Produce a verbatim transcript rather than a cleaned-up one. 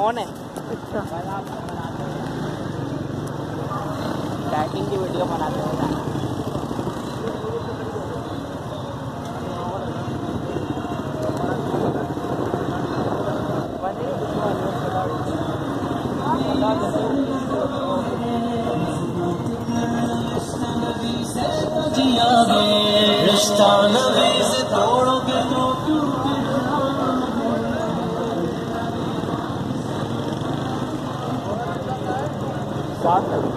On है। अच्छा batting की वीडियो बनाते हैं। रिश्ता नवे से तोड़ोगे तो क्यों